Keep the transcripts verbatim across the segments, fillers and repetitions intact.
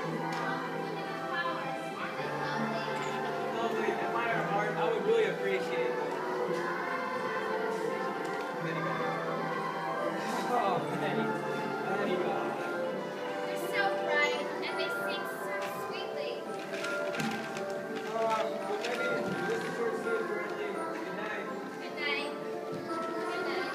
Lovely. Admire art. I would really appreciate that. Oh, Penny. Penny, God. They're so bright, and they sing so sweetly. Oh, well, maybe this is towards the end, Bradley. Good night. Good night. Good night.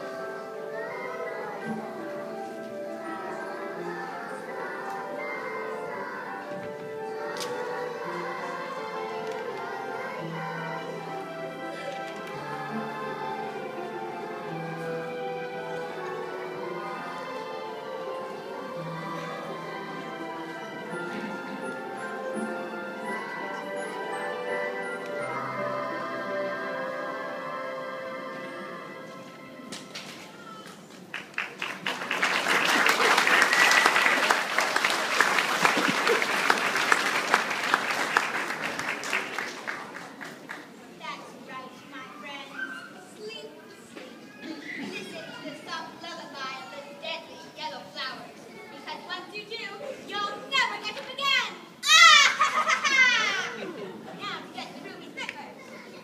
That's right, my friends. Sleep, sleep. Listen to the soft lullaby of the deadly yellow flowers. Because once you do, you'll never get them again. Ah! Ha, ha, ha, ha! Now to get the ruby slippers.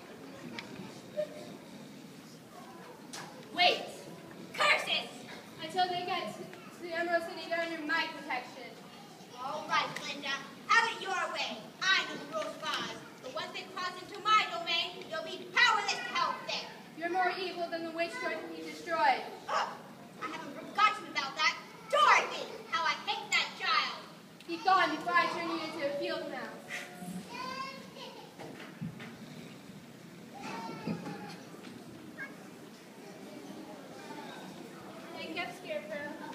Wait! Curses! Until they get to the Emerald City, they're under my protection. All right, Glinda. Have it your way. I know the rules of Oz. But once they cross into my domain, you'll be powerless to help them. You're more evil than the witch Dorothy he destroyed. Oh, I haven't forgotten about that. Dorothy! How I hate that child. Be gone before I turn you into a field mouse. Wake up, Scarecrow.